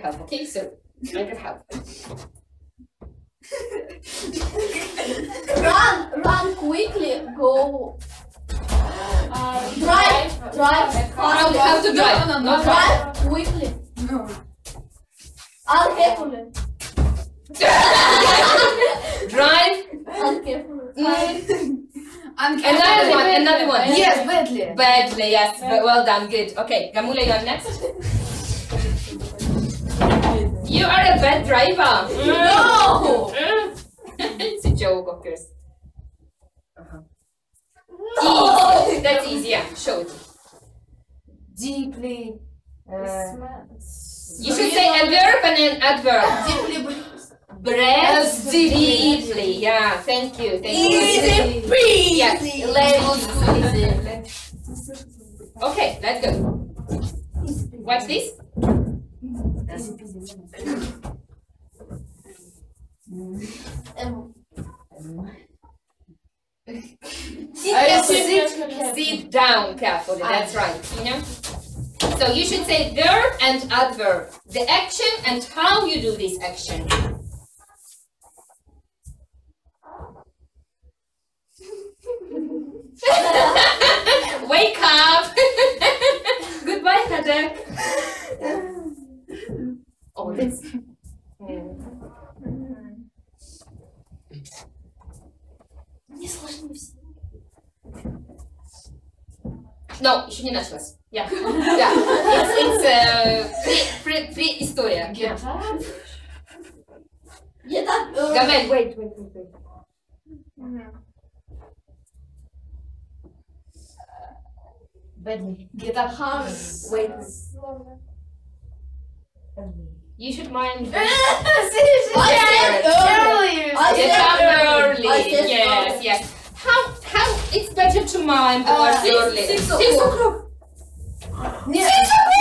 help, okay? So I can help. Run quickly, go. Drive fast. How to drive? No, drive quickly. No. Carefully. Drive. Carefully. Another one. Yes, badly. Badly, yes. Well done, good. Okay, Gamula, you're next. You are a bad driver. No. It's a joke, of course. No. Easy. That's easy. Yeah, show it. Deeply. You should say a verb and an adverb. Deeply. Breath deeply. Yeah, thank you. Easy peasy. Yeah, easy. Okay, let's go. Watch this. Sit down carefully. That's right. You know. So you should say verb and adverb. The action and how you do this action. Wake up! Goodbye, headache. Oh, this. No, еще не началось. Yeah. Yeah. It's pre-история. Get up. Gamel, wait. Badly. Get up hard. Wait. You should mind. I said earlier. Get up early. I said Yes. How it's better to mind towards early. 6 o'clock. Yes.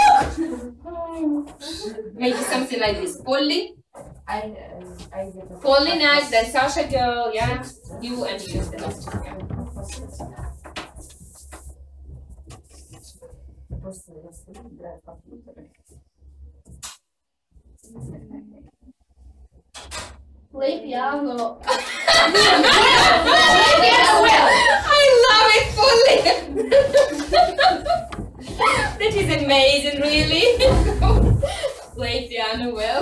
Maybe something like this. Polly. I get a Polly next, then Sasha girl, yeah. You and you the last. Yeah. Просто я стою, играю в компьютер. Play piano. I love it, Polly. That is amazing, really. Play piano well.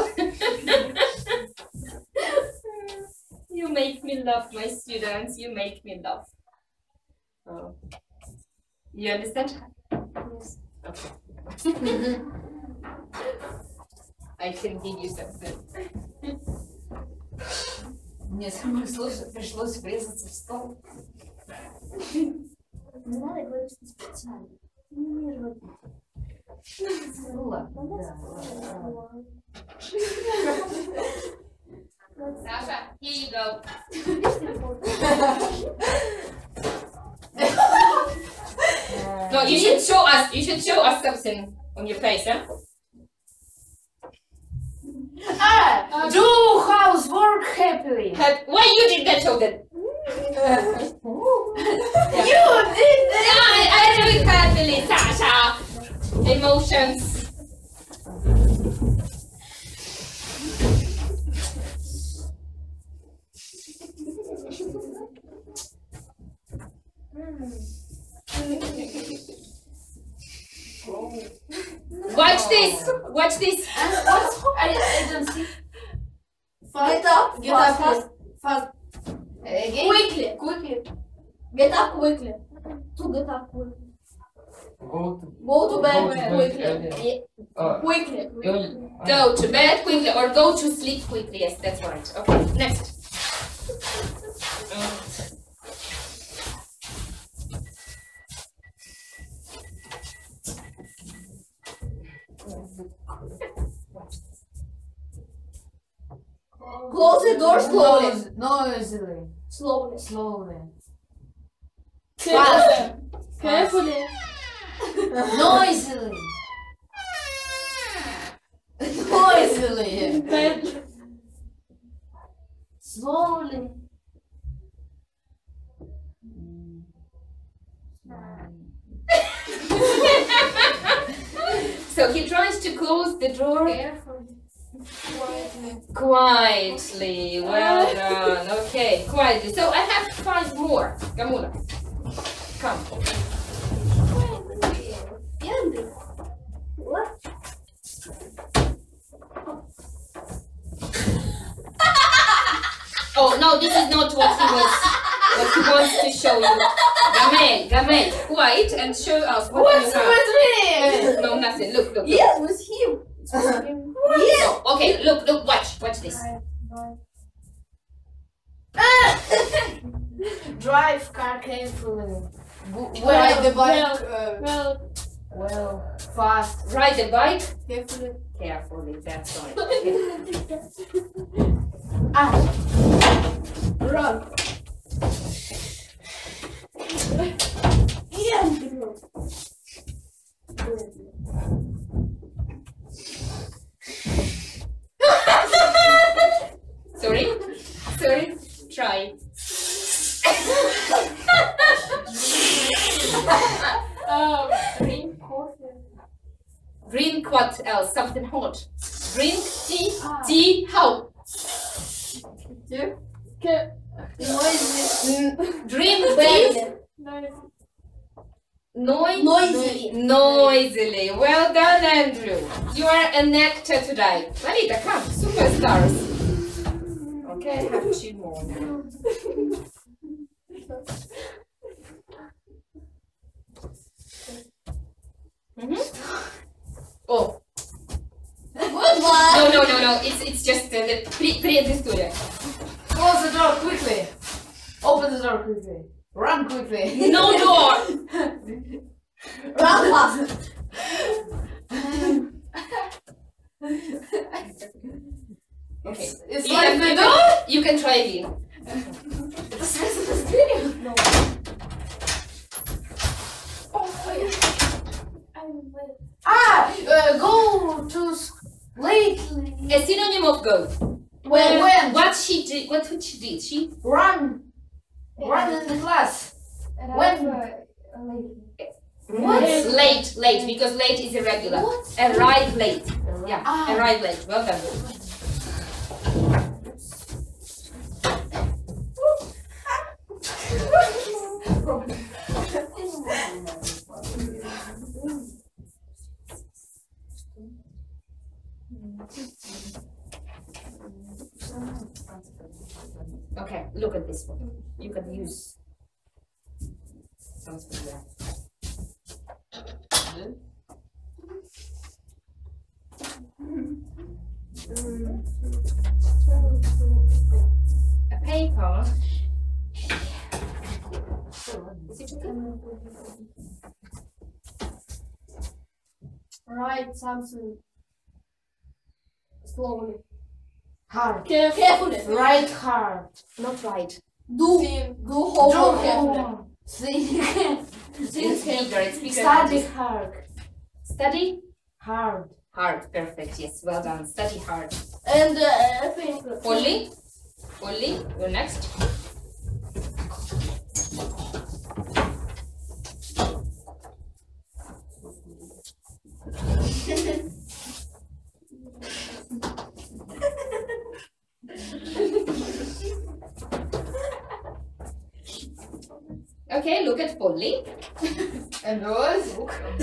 You make me laugh, my students. You make me laugh. Oh. You understand? Yes. Okay. I can give you something. Мне самое сложное пришлось врезаться в стол. Не надо говорить, что специально. Не умеешь говорить. Ну ладно, да. Sasha, here you go. No, you should show us. You should show us something on your face, huh? Do housework happily. Why you did that, show that? You did I do it happily, Sasha. Emotions. Watch this. Watch this. I don't see. Get up. Get up fast. fast. Again. Quickly. Get up quickly. To get up quickly. Go to bed quickly. Quickly. Go to bed quickly or go to sleep quickly. Yes, that's right. Okay, next. Close the door slowly. Noisily. Slowly. Fast. Carefully. Noisily. Noisily. Slowly. So he tries to close the door. Carefully. Quietly. Well done. Okay, quietly. So I have 5 more. Gamula, come. What? Oh no, this is not what he wants to show you. Gamel, quiet and show us what What's you have. with me? No, nothing. Look. Yes, with him. Yes. No. Okay, look, watch this. Drive car carefully. Ride the bike. Well, fast. Ride the bike Carefully. carefully. That's right. Run. Sorry. Try. Drink what else? Something hot. Drink tea. Tea. How? Drink tea. Noisily. Well done, Andrew. You are an actor today. Lalita, come. Superstars. Okay, I have 2 more now. Oh. No. It's just the pre-story. Close the door quickly. Open the door quickly. Run quickly. No door. Run fast. Okay. It's like the door. You can try again. No. Go to late. A synonym of go. When? What she did? She Run in the class. When? what? Late because late is irregular. What? Arrive late. Yeah, Ah. arrive late. Well done. Okay, look at this one. You can use something there. A paper. Is it okay? Write something slowly. Hard. Carefully. Right hard. Not right. Do homework carefully. Think. It's bigger. It's bigger. Study hard. Study Hard. hard. Perfect. Yes. Well done. Study hard. And think. Polly, you're next. Okay, look at Polly. And Rose.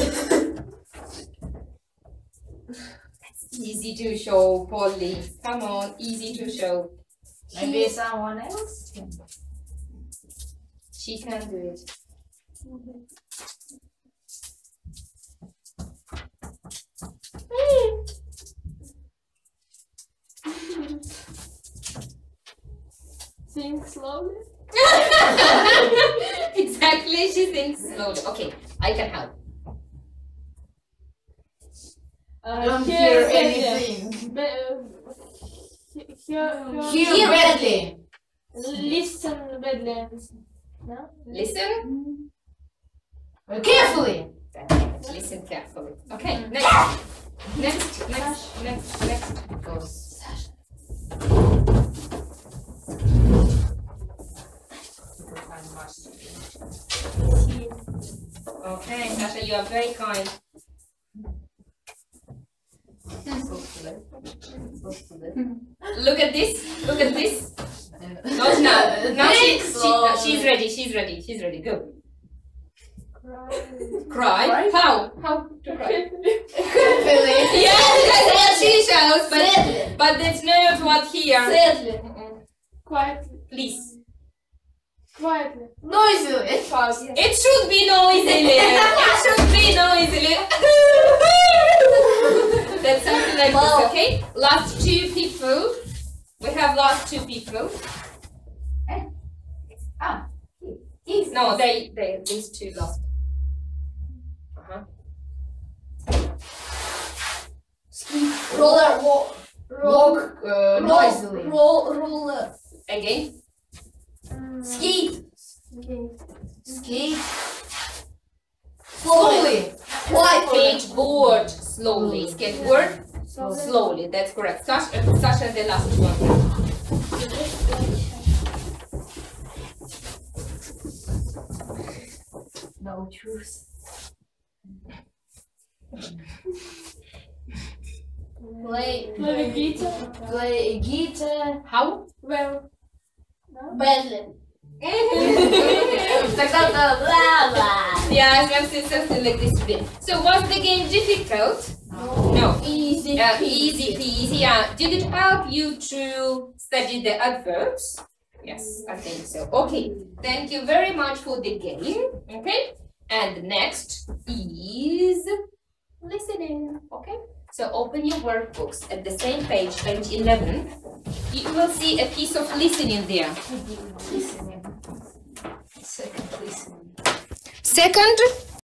Easy to show, Polly. Come on, easy to show. Maybe someone else. She can do it. Think slowly. Exactly, she thinks slowly. Okay, I can help. Don't hear anything. Hear badly. Listen badly. No? Listen. Carefully. Listen carefully. Okay, next goes. Okay, Sasha, you are very kind. Look at this. Look at this. Not now. Now she's ready. She's ready. She's ready. Go. Cry. How? How to cry? Yes, that's what she shows, but that's not what here. Sadly. Quietly. Please. Quietly. Noisily. It should be noisily. It should be noisily. That's something like this, okay? Last two people. We have last two people. No, these two last. Roller. Walk noisily. Roller. Again. Skate. Skate. Slowly. Skateboard slowly. Skateboard slowly. That's correct. Sasha, the last one. No truth. Play guitar. Play guitar. How? Well. Badly. Yeah, something like this today. So was the game difficult? No. Easy. Easy peasy. Yeah. Did it help you to study the adverbs? Yes, I think so. Okay. Thank you very much for the game. Okay. And next is listening. Okay. So open your workbooks at the same page 11. You will see a piece of listening there. Listening. Second listening. Second